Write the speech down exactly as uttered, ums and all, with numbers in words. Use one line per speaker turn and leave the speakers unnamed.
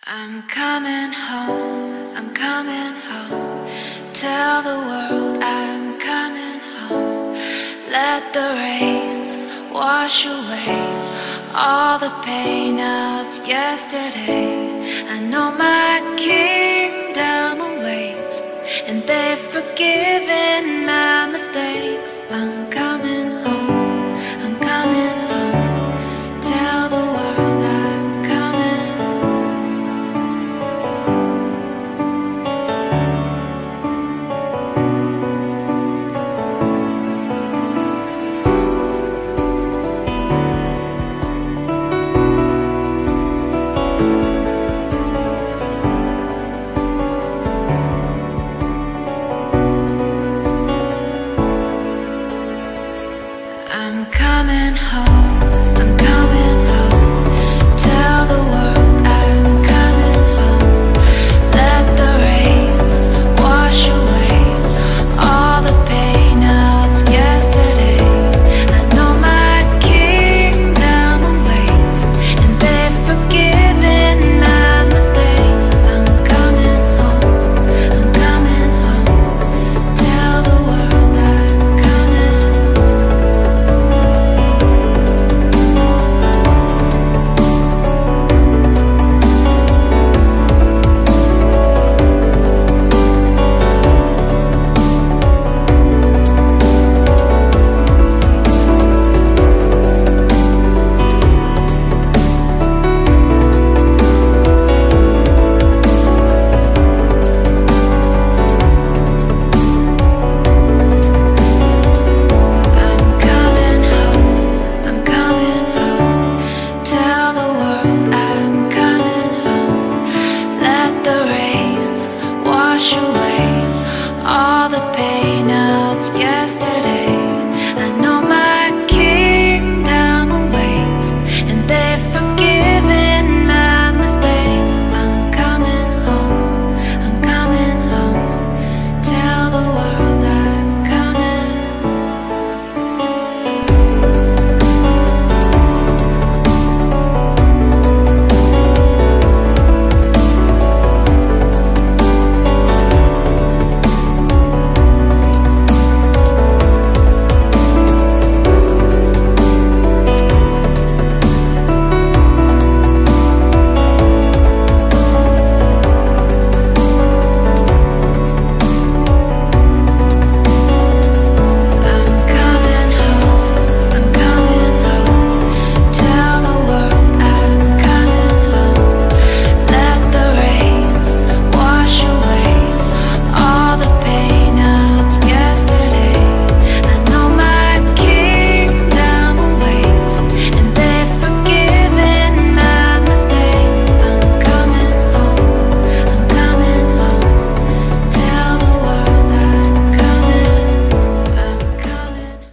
I'm coming home, I'm coming home. Tell the world I'm coming home. Let the rain wash away all the pain of yesterday. I know my kingdom awaits, and they've forgiven my mistakes. I'm coming